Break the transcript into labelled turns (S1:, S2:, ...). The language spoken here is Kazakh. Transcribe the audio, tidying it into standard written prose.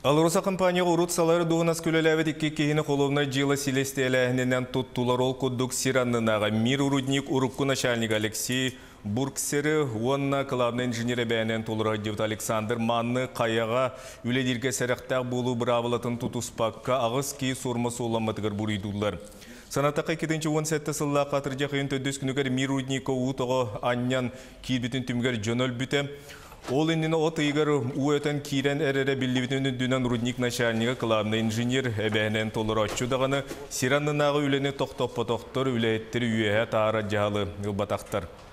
S1: Алыруса компания урут салары дуғынас көлеләвет икки кейіні қолуына жылы селестеләхінен тұттулар ол күддік сираннынаға мир урудник урукку начальник Алексей Бурксері, онна главный инженері бәйінен толыра девт Александр Манны қаяға үледерге сәріқтақ болу бравылатын тұтуспаққа ағыз кей сормасы оламатығыр бұрыйдулар. Санатаққа 2-17 сылла қатыржа қиын төдіс күнігер мир уруднико ұтығы аннян кейбітін түмгер жөнөл бүті. Ол иннен от игер уэтен кирен эрере билибитинен дүнен рудник начальника главный инженер эбәнен толыр ачудағаны сираннынағы үлене тоқтоппа тоқтор үлеттері үйеге тағара жағалы ұлбатақтар.